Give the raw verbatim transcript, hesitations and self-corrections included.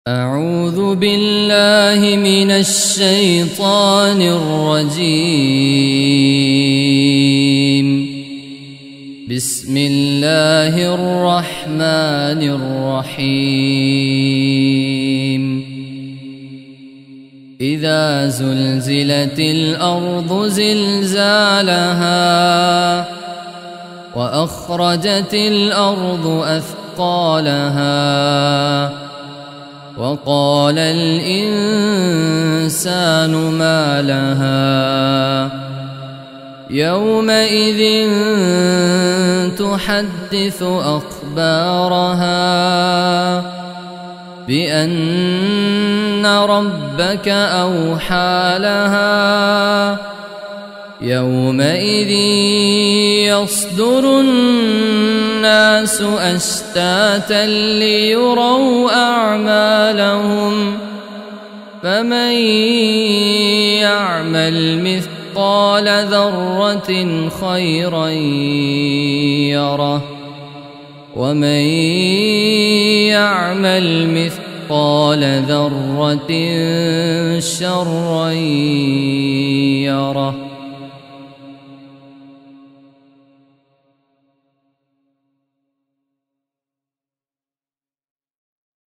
أعوذ بالله من الشيطان الرجيم. بسم الله الرحمن الرحيم. إذا زلزلت الأرض زلزالها وأخرجت الأرض أثقالها وقال الإنسان ما لها يومئذ تحدث أخبارها بأن ربك أوحى لها يومئذ يصدر الناس أشتاتا ليروا أعمالهم فمن يعمل مثقال ذرة خيرا يره ومن يعمل مثقال ذرة شرا يره.